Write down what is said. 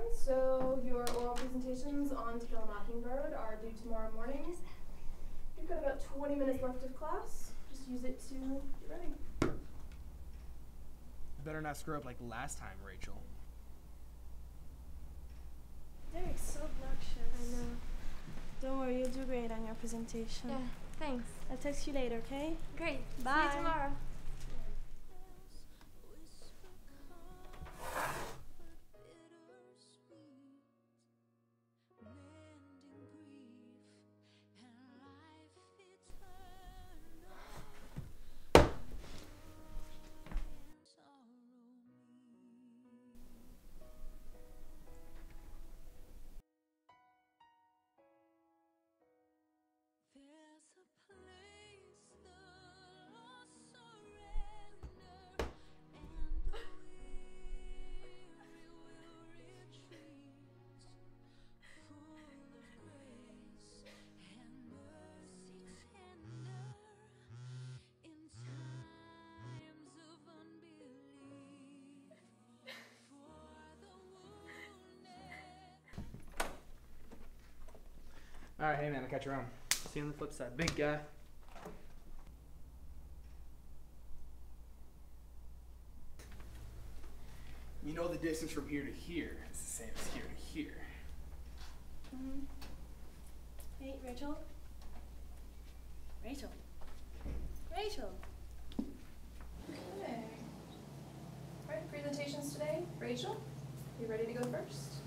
So your oral presentations on To Kill a Mockingbird are due tomorrow morning. You've got about 20 minutes left of class. Just use it to get ready. Better not screw up like last time, Rachel. Derek's so obnoxious. I know. Don't worry, you'll do great on your presentation. Yeah, thanks. I'll text you later, okay? Great. Bye. See you tomorrow. Alright, hey man, I'll catch you around. See you on the flip side, big guy. You know the distance from here to here is the same as here to here. Hey, Rachel? Rachel? Rachel? Okay. Alright, presentations today. Rachel, you ready to go first?